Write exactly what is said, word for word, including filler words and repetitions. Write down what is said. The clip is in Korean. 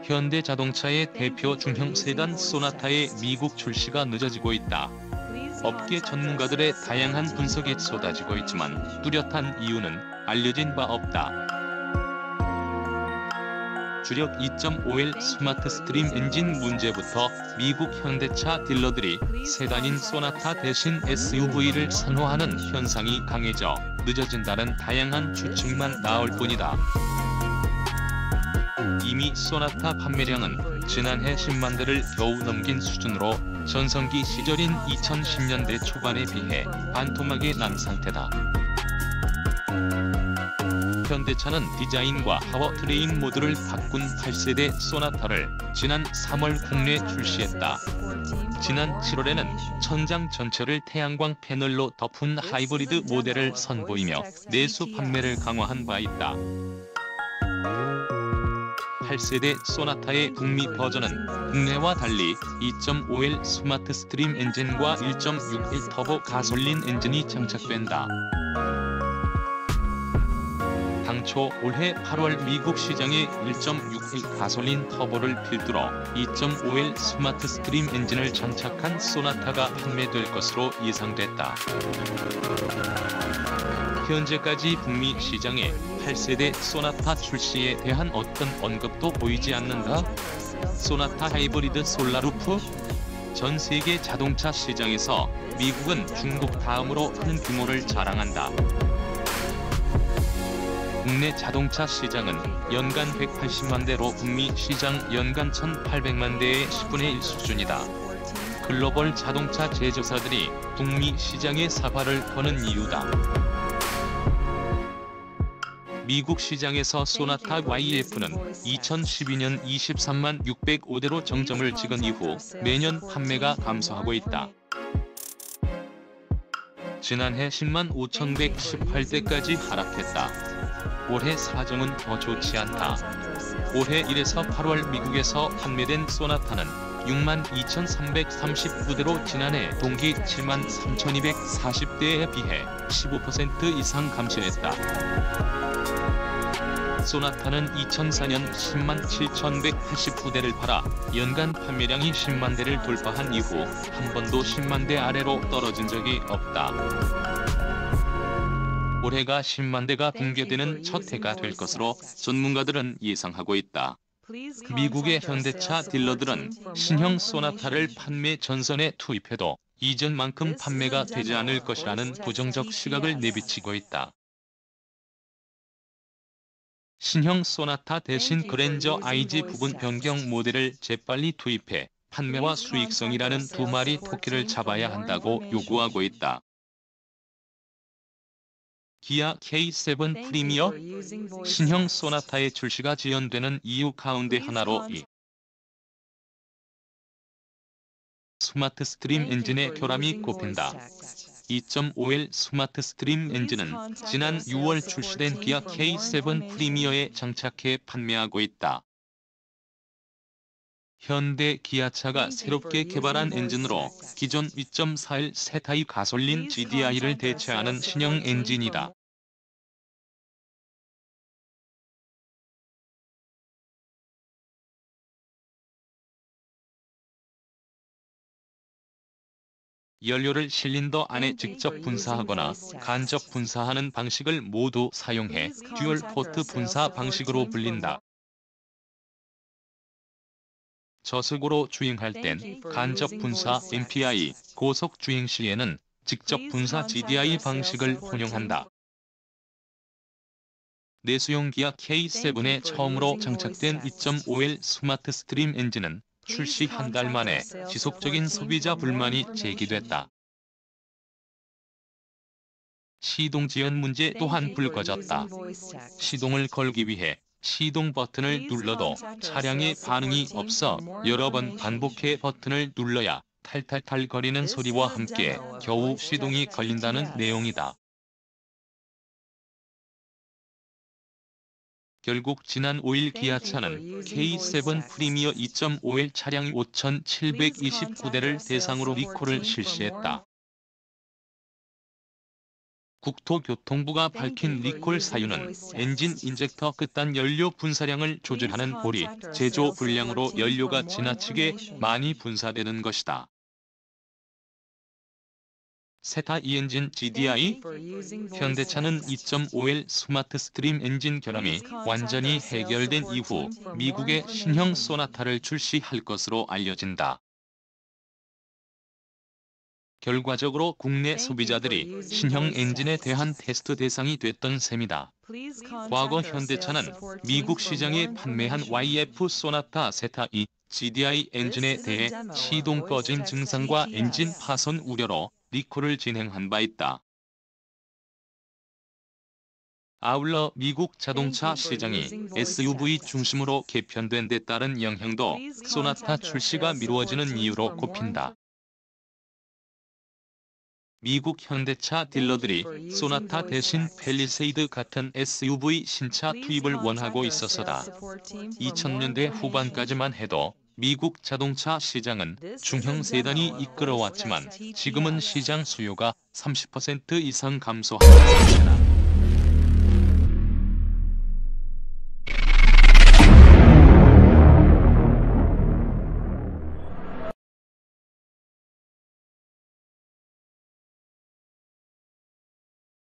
현대자동차의 대표 중형 세단 소나타의 미국 출시가 늦어지고 있다. 업계 전문가들의 다양한 분석이 쏟아지고 있지만 뚜렷한 이유는 알려진 바 없다. 주력 이 점 오 엘 스마트 스트림 엔진 문제부터 미국 현대차 딜러들이 세단인 소나타 대신 에스 유 브이를 선호하는 현상이 강해져 늦어진다는 다양한 추측만 나올 뿐이다. 이미 소나타 판매량은 지난해 십만 대를 겨우 넘긴 수준으로 전성기 시절인 이천십 년대 초반에 비해 반토막이 난 상태다. 현대차는 디자인과 파워트레인 모드를 바꾼 팔 세대 소나타를 지난 삼월 국내 출시했다. 지난 칠월에는 천장 전체를 태양광 패널로 덮은 하이브리드 모델을 선보이며 내수 판매를 강화한 바 있다. 팔 세대 소나타의 북미 버전은 국내와 달리 이 점 오 엘 스마트 스트림 엔진과 일 점 육 일 터보 가솔린 엔진이 장착된다. 당초 올해 팔월 미국 시장에 일 점 육 일 가솔린 터보를 필두로 이 점 오 엘 스마트 스트림 엔진을 장착한 소나타가 판매될 것으로 예상됐다. 현재까지 북미 시장에 팔 세대 소나타 출시에 대한 어떤 언급도 보이지 않는다. 소나타 하이브리드 솔라루프? 전 세계 자동차 시장에서 미국은 중국 다음으로 큰 규모를 자랑한다. 국내 자동차 시장은 연간 백팔십만 대로 북미 시장 연간 천팔백만 대의 십분의 일 수준이다. 글로벌 자동차 제조사들이 북미 시장에 사활을 거는 이유다. 미국 시장에서 소나타 와이 에프는 이천십이 년 이십삼만 육백오 대로 정점을 찍은 이후 매년 판매가 감소하고 있다. 지난해 십만 오천백십팔 대까지 하락했다. 올해 사정은 더 좋지 않다. 올해 일에서 팔월 미국에서 판매된 소나타는 육만 이천삼백삼십구 대로 지난해 동기 칠만 삼천이백사십 대에 비해 십오 퍼센트 이상 감소했다. 소나타는 이천사 년 십만 칠천백팔십구 대를 팔아 연간 판매량이 십만 대를 돌파한 이후 한 번도 십만 대 아래로 떨어진 적이 없다. 올해가 십만 대가 붕괴되는 첫 해가 될 것으로 전문가들은 예상하고 있다. 미국의 현대차 딜러들은 신형 소나타를 판매 전선에 투입해도 이전만큼 판매가 되지 않을 것이라는 부정적 시각을 내비치고 있다. 신형 소나타 대신 그랜저 아이지 부분 변경 모델을 재빨리 투입해 판매와 수익성이라는 두 마리 토끼를 잡아야 한다고 요구하고 있다. 기아 케이 세븐 프리미어? 신형 소나타의 출시가 지연되는 이유 가운데 하나로 이 스마트 스트림 엔진의 결함이 꼽힌다. 이 점 오 엘 스마트 스트림 엔진은 지난 유월 출시된 기아 케이 세븐 프리미어에 장착해 판매하고 있다. 현대 기아차가 새롭게 개발한 엔진으로 기존 이 점 사 엘 새 타입 가솔린 지 디 아이를 대체하는 신형 엔진이다. 연료를 실린더 안에 직접 분사하거나 간접 분사하는 방식을 모두 사용해 듀얼 포트 분사 방식으로 불린다. 저속으로 주행할 땐 간접 분사 엠 피 아이, 고속 주행 시에는 직접 분사 지 디 아이 방식을 혼용한다. 내수용 기아 케이 세븐에 처음으로 장착된 이 점 오 엘 스마트 스트림 엔진은 출시 한 달 만에 지속적인 소비자 불만이 제기됐다. 시동 지연 문제 또한 불거졌다. 시동을 걸기 위해 시동 버튼을 눌러도 차량의 반응이 없어 여러 번 반복해 버튼을 눌러야 탈탈탈 거리는 소리와 함께 겨우 시동이 걸린다는 내용이다. 결국 지난 오 일 기아차는 케이 세븐 프리미어 이 점 오 엘 차량 오천칠백이십구 대를 대상으로 리콜을 실시했다. 국토교통부가 밝힌 리콜 사유는 엔진 인젝터 끝단 연료 분사량을 조절하는 볼이 제조 불량으로 연료가 지나치게 많이 분사되는 것이다. 세타 이 엔진 지디아이? 현대차는 이 점 오 엘 스마트 스트림 엔진 결함이 완전히 해결된 이후 미국의 신형 소나타를 출시할 것으로 알려진다. 결과적으로 국내 소비자들이 신형 엔진에 대한 테스트 대상이 됐던 셈이다. 과거 현대차는 미국 시장에 판매한 와이에프 소나타 세타 이 지디아이 엔진에 대해 시동 꺼짐 증상과 엔진 파손 우려로 리콜을 진행한 바 있다. 아울러 미국 자동차 시장이 에스유브이 중심으로 개편된 데 따른 영향도 소나타 출시가 미루어지는 이유로 꼽힌다. 미국 현대차 딜러들이 소나타 대신 팰리세이드 같은 에스유브이 신차 투입을 원하고 있어서다. 이천 년대 후반까지만 해도 미국 자동차 시장은 중형 세단이 이끌어왔지만 지금은 시장 수요가 삼십 퍼센트 이상 감소한 상태다.